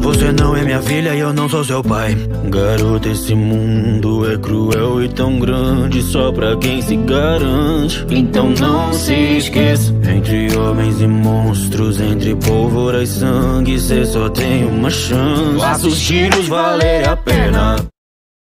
Você não é minha filha e eu não sou seu pai. Garota, esse mundo é cruel e tão grande, só pra quem se garante. Então não se esqueça, entre homens e monstros, entre pólvora e sangue, cê só tem uma chance. Faça os tiros valer a pena.